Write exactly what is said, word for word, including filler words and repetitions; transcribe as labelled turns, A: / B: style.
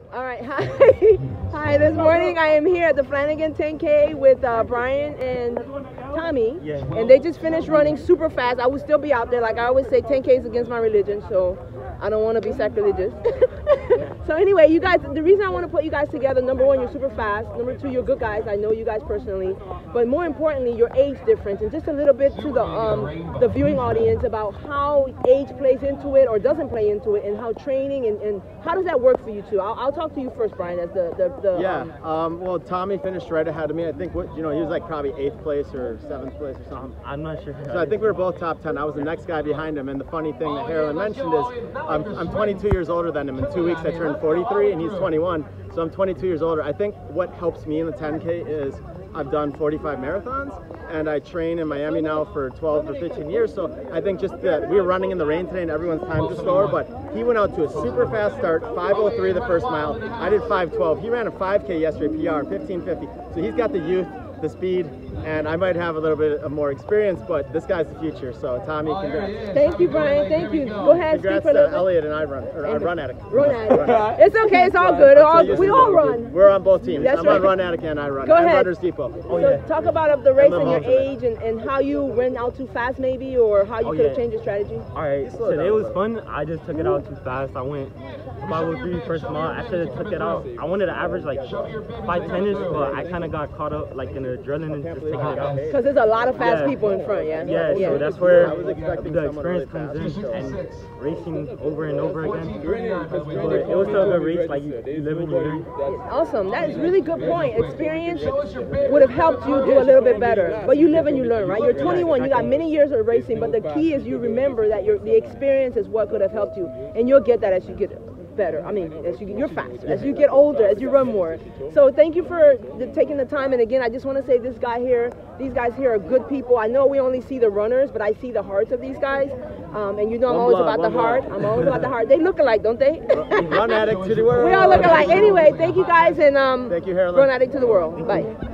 A: All right, hi. Hi, this morning I am here at the Flanagan ten K with uh, Brian and Tommy.
B: Yeah.
A: And they just finished running super fast. I would still be out there. Like I always say, ten K is against my religion, so I don't want to be sacrilegious. So anyway, you guys, the reason I want to put you guys together, number one, you're super fast. Number two, you're good guys. I know you guys personally. But more importantly, your age difference. And just a little bit to the um, the viewing audience about how age plays into it or doesn't play into it, and how training and, and how does that work for you two? I'll, I'll talk to you first, Brian, as the, the, the
C: yeah.
A: Um,
C: Um, well, Tommy finished right ahead of me. I think what you know he was like probably eighth place or seventh place or something.
B: I'm not sure.
C: So I think we were both top ten. I was the next guy behind him. And the funny thing that Harlan mentioned is I'm, I'm twenty-two years older than him. In two weeks I turned forty-three and he's twenty-one. So I'm twenty-two years older. I think what helps me in the ten K is I've done forty-five marathons and I train in Miami now for twelve or fifteen years. So I think just that we were running in the rain today and everyone's times are slower, but he went out to a super fast start, five oh three the first mile. I did five twelve. He ran a five K yesterday, P R, fifteen fifty. So he's got the youth, the speed, and I might have a little bit of more experience, but this guy's the future. So Tommy, congrats.
A: Thank you, Brian. Thank you. Go ahead.
C: Congrats
A: speak for a
C: to
A: little
C: Elliot and I run, or I run Addict.
A: Run Addict. It's okay. It's all good. All, we all run.
C: We're on both teams.
A: That's
C: I'm
A: right.
C: on Run Addict and I run.
A: Go
C: and
A: ahead.
C: Runners Depot.
B: Oh,
A: so
B: yeah.
A: talk about the race
C: And
A: and your
C: the
A: age and, and how you went out too fast maybe, or how you
B: Oh,
A: could have
B: yeah.
A: changed your strategy.
B: All right,
C: Slow
B: today
C: down,
B: was
C: bro.
B: fun. I just took it out too fast. I went five oh three first mile. I should have took it out. I wanted to average like five ten-ish, but I kind of got caught up like in the adrenaline and just taking it out.
A: Because there's a lot of fast
B: Yeah.
A: people in front, yeah?
B: Yeah, so that's where
C: I was expecting
B: the
C: someone really
B: experience comes
C: fast.
B: in and racing over and over again. But it was still a good race, like you, you live and you learn.
A: Awesome. That is really good point. Experience would have helped you do a little bit better. But you live and you learn, right? You're twenty-one. You got many years of racing, but the key is you remember that your the experience is what could have helped you, and you'll get that as you get better. I mean, as you you're faster, as you get older, as you run more. So thank you for the, taking the time. And again, I just want to say this guy here, these guys here are good people. I know we only see the runners, but I see the hearts of these guys. Um, and you know I'm
C: One
A: always
C: blood,
A: about the
C: one
A: heart.
C: blood.
A: I'm always about the heart. They look alike, don't they?
C: Run Addict to the world.
A: We all look alike. Anyway, thank you guys, and um,
C: Thank you, Harlan.
A: Run Addict to the world. Bye.